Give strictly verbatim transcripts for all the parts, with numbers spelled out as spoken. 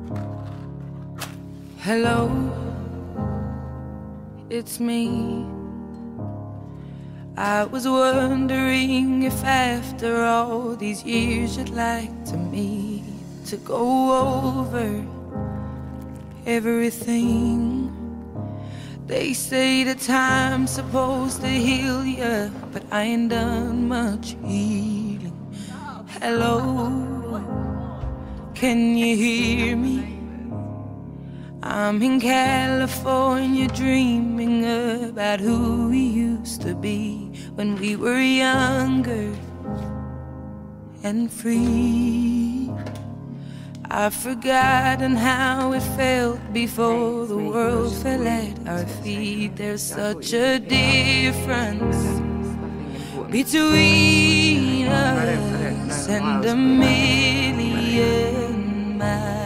Hello, it's me. I was wondering if after all these years you'd like to meet to go over everything. They say that time's supposed to heal ya, but I ain't done much healing. Hello, can you hear me? I'm in California dreaming about who we used to be when we were younger and free. I've forgotten how it felt before the world fell at our feet. There's such a difference between us and a million miles.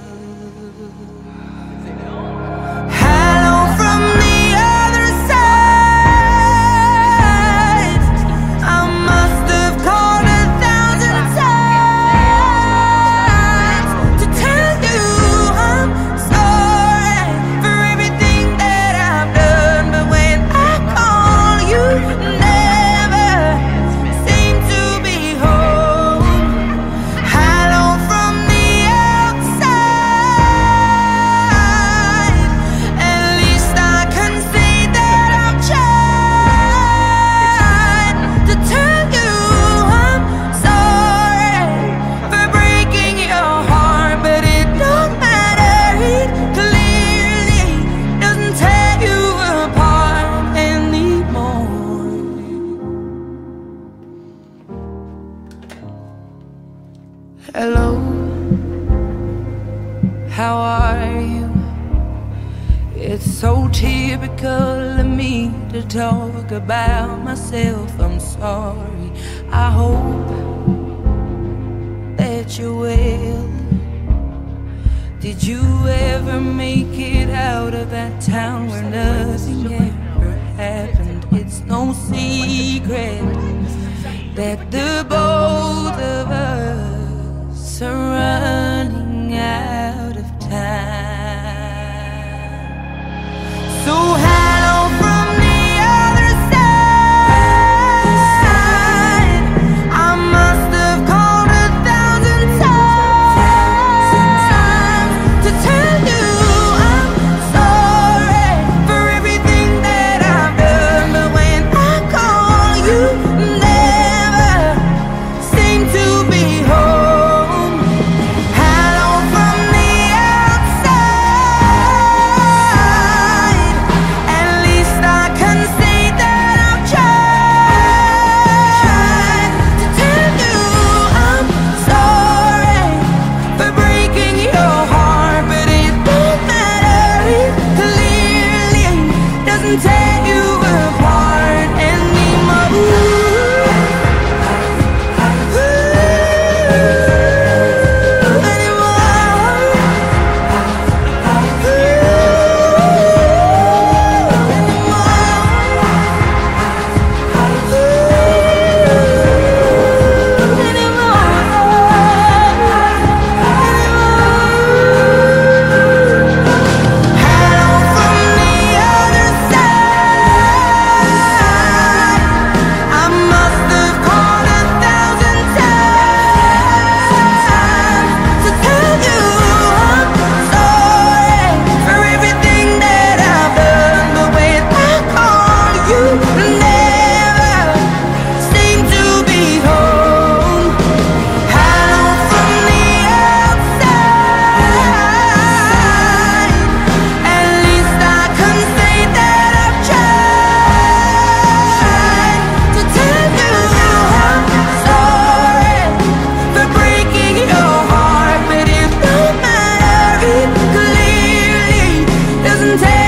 Hello, how are you? It's so typical of me to talk about myself. I'm sorry. I hope that you're well. Did you ever make it out of that town where nothing ever happened? It's no secret that the both of us are running out of time. So hello from the other side. I must have called a thousand times to tell you I'm sorry for everything that I've done, but when I call you never seem to be home. Take you apart anymore. Take